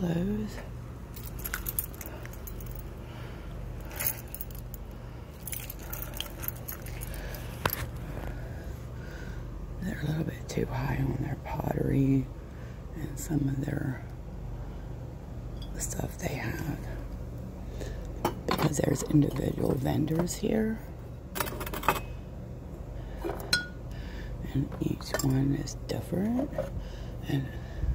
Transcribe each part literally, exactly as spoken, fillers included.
pillows. They're a little bit too high on their pottery and some of their stuff they have, because there's individual vendors here and each one is different, and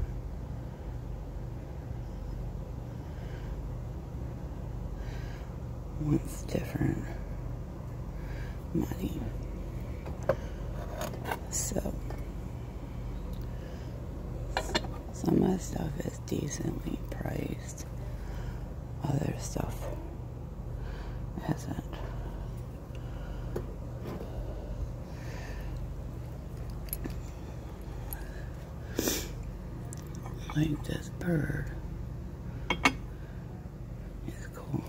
one's different money. So some of the stuff is decently priced, other stuff isn't. Like this bird. It's cool.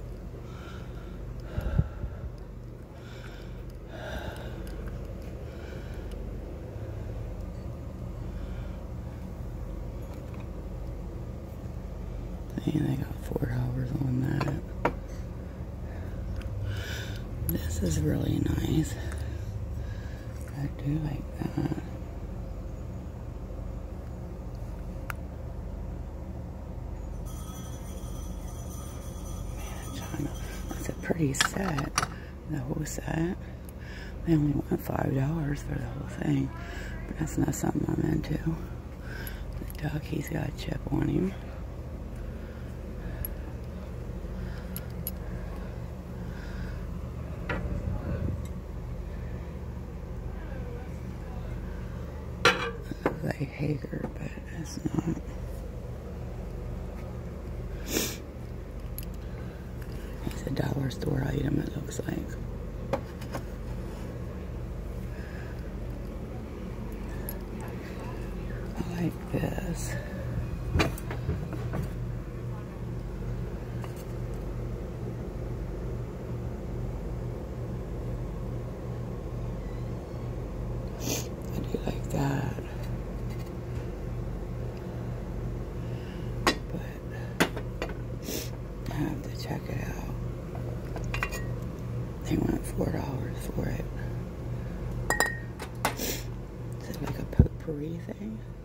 And they got four dollars on that. This is really nice. I do like that. Man, China. That's a pretty set. The whole set. They only want five dollars for the whole thing. But that's not something I'm into. The duck, he's got a chip on him. Like Hager, but it's not. It's a dollar store item, it looks like. I like this. I do like that. I have to check it out. They want four dollars for it. Is it like a potpourri thing?